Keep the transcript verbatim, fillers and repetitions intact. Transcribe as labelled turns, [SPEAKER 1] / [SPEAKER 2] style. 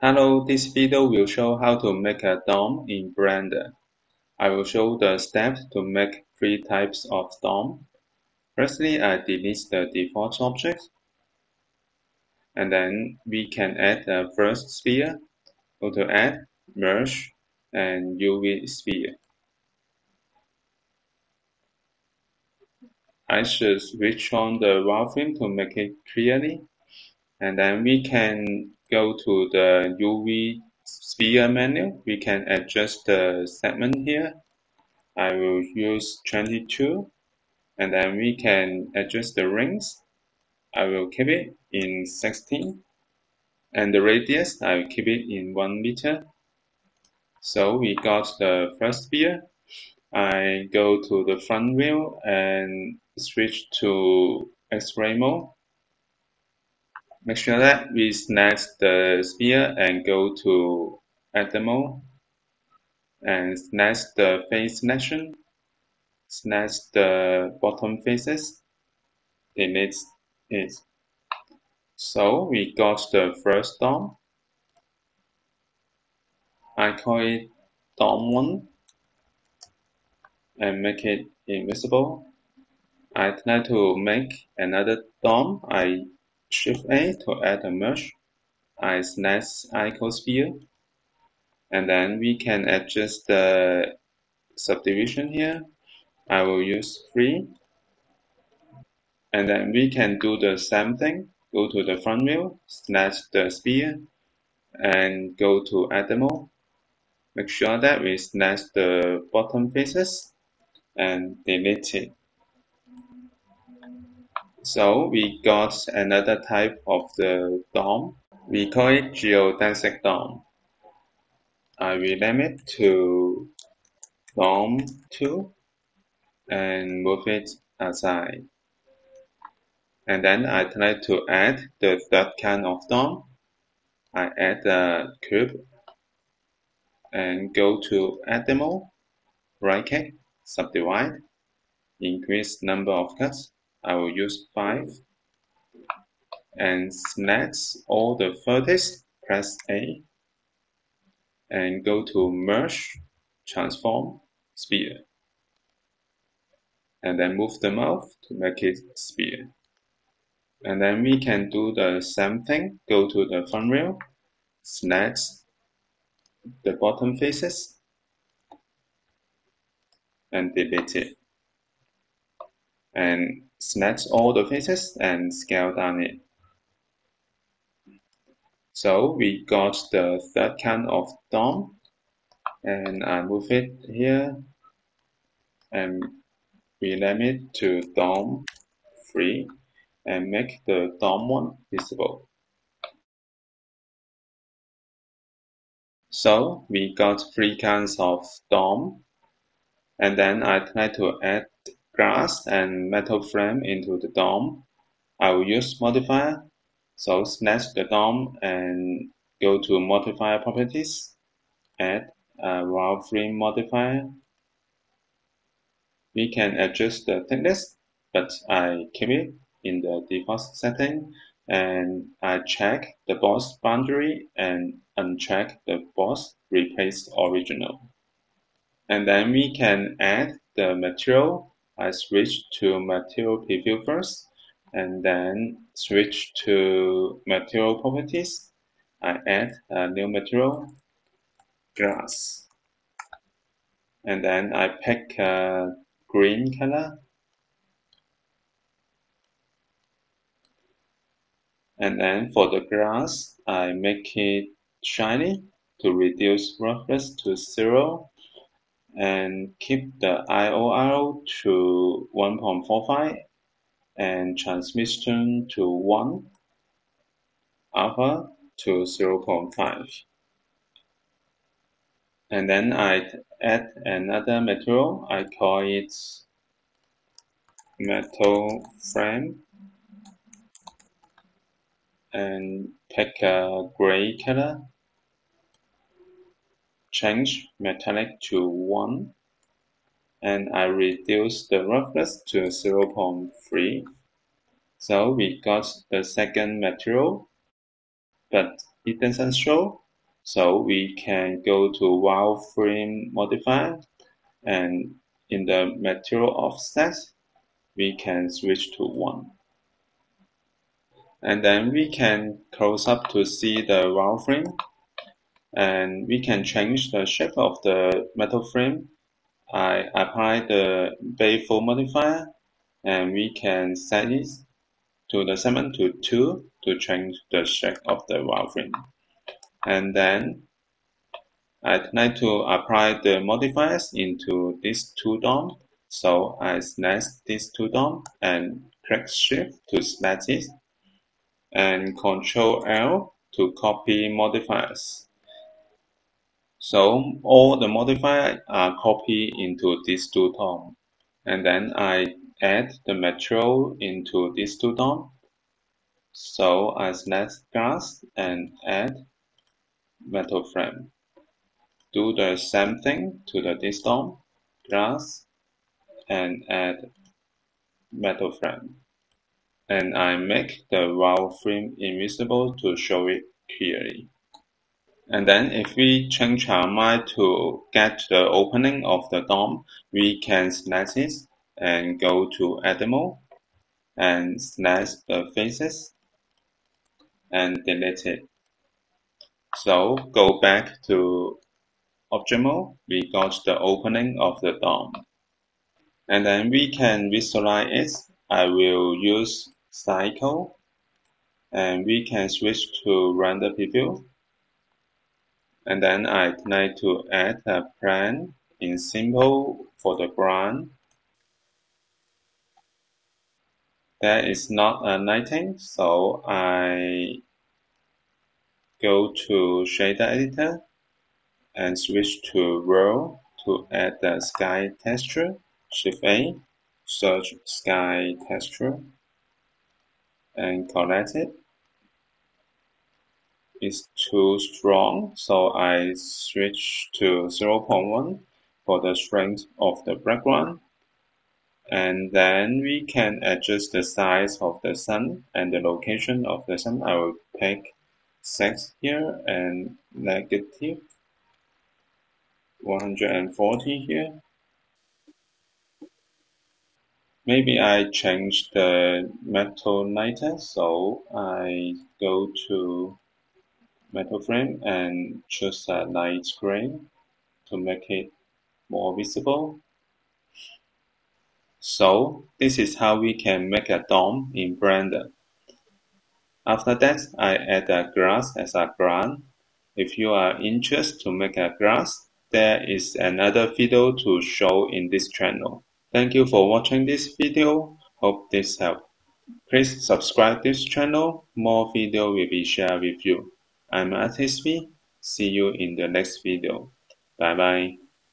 [SPEAKER 1] Hello, this video will show how to make a dome in Blender. I will show the steps to make three types of dome. Firstly, I delete the default object, and then we can add the first sphere. Go to Add, Merge, and U V Sphere. I should switch on the Wireframe to make it clearly, and then we can go to the U V Sphere menu. We can adjust the segment here. I will use twenty-two, and then we can adjust the rings. I will keep it in sixteen, and the radius I will keep it in one meter. So we got the first sphere. I go to the front view and switch to X-ray mode. Make sure that we select the sphere and go to Edit mode and select the face selection. Select the bottom faces, delete it. So we got the first dome. I call it dome one and make it invisible. I try to make another dome. I shift A to add a mesh. I select icosphere, and then we can adjust the subdivision here. I will use three, and then we can do the same thing. Go to the front view, select the sphere, and go to Edit mode. Make sure that we select the bottom faces and delete it. So we got another type of the dome. We call it Geodesic Dome. I rename it to Dome two and move it aside. And then I try to add the third kind of dome. I add a cube and go to Edit mode, right click, subdivide, increase number of cuts. I will use five, and select all the vertices, press A, and go to Merge, Transform, Sphere, and then move them out to make it sphere. And then we can do the same thing. Go to the front view, select the bottom faces, and delete it. And select all the faces and scale down it. So we got the third kind of dome, and I move it here and rename it to dome three and make the dome one visible. So we got three kinds of dome, and then I try to add glass and metal frame into the dome. I will use Modifier. So select the dome and go to Modifier properties, add a Wireframe modifier. We can adjust the thickness, but I keep it in the default setting, and I check the boss boundary and uncheck the boss replace original. And then we can add the material. I switch to material preview first, and then switch to material properties. I add a new material, glass, and then I pick a green color, and then for the glass I make it shiny to reduce roughness to zero, and keep the I O R to one point four five and transmission to one, alpha to zero point five. And then I add another material. I call it metal frame, and pick a gray color, change metallic to one, and I reduce the roughness to zero point three. So we got the second material, but it doesn't show So we can go to Wireframe modifier, and in the material offset, we can switch to one. And then we can close up to see the wireframe, and we can change the shape of the metal frame. I apply the Bayfold modifier, and we can set it to the segment to two to change the shape of the wireframe. And then I'd like to apply the modifiers into these two domes. So I select these two domes and click Shift to select it, and Control L to copy modifiers. So all the modifiers are copied into these two domes. And then I add the material into these two domes. So I select glass and add metal frame. Do the same thing to the this dome, glass, and add metal frame. And I make the wireframe invisible to show it clearly. And then if we change our mind to get the opening of the dome, we can select it and go to Edit Mode and select the faces and delete it. So go back to Object Mode, we got the opening of the dome. And then we can visualize it. I will use Cycle, and we can switch to Render Preview. And then I'd like to add a plan in Simple for the ground. There is not a lighting, so I go to Shader Editor and switch to World to add the sky texture. Shift A, search sky texture, and collect it. It's too strong, so I switch to zero point one for the strength of the background. And then we can adjust the size of the sun and the location of the sun. I will pick six here and negative one hundred forty here. Maybe I change the metal lighter, so I go to metal frame and choose a light gray to make it more visible. So this is how we can make a dome in Blender. After that, I add a grass as a ground. If you are interested to make a grass, there is another video to show in this channel. Thank you for watching this video. Hope this helped. Please subscribe this channel. More video will be shared with you. I'm Artist V. See you in the next video. Bye bye.